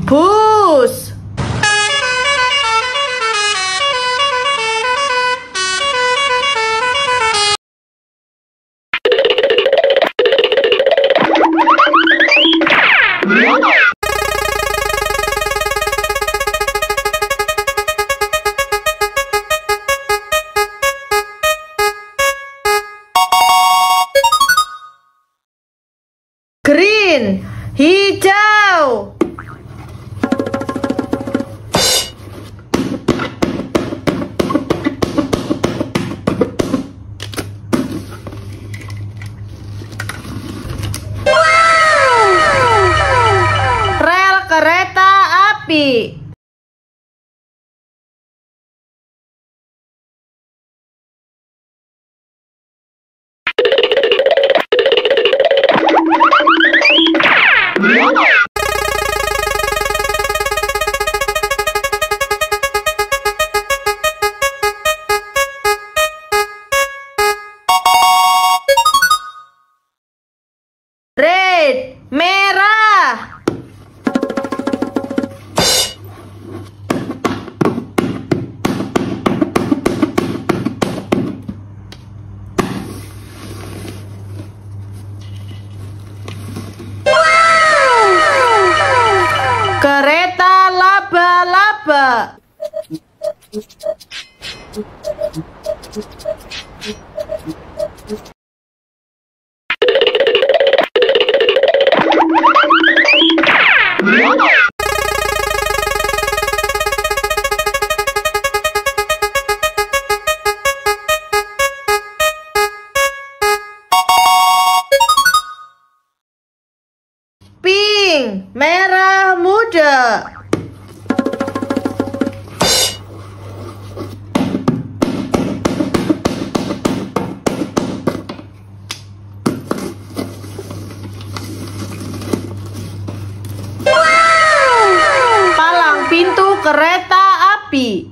Push. Green, hijau. Rel kereta api. Red, merah. Kereta laba-laba. Pink, merah muda. Palang pintu kereta api.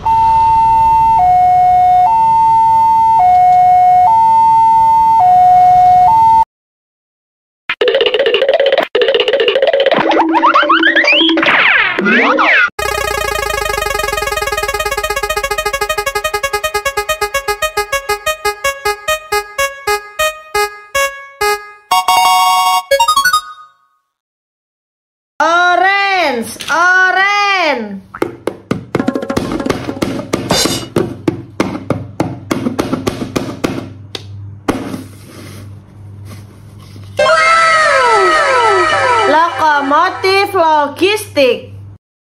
Orange, orange. Lokomotif logistik.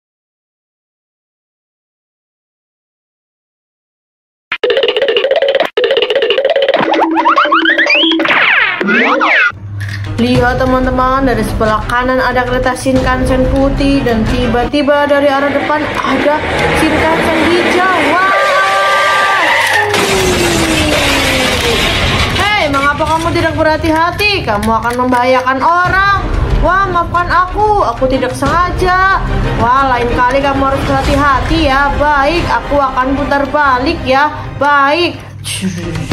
Lihat teman-teman, dari sebelah kanan ada kereta Shinkansen putih dan tiba-tiba dari arah depan ada Shinkansen hijau. Wah! Hei, mengapa kamu tidak berhati-hati? Kamu akan membahayakan orang. Wah, maafkan aku tidak sengaja. Wah, lain kali kamu harus berhati-hati ya. Baik, aku akan putar balik ya. Baik.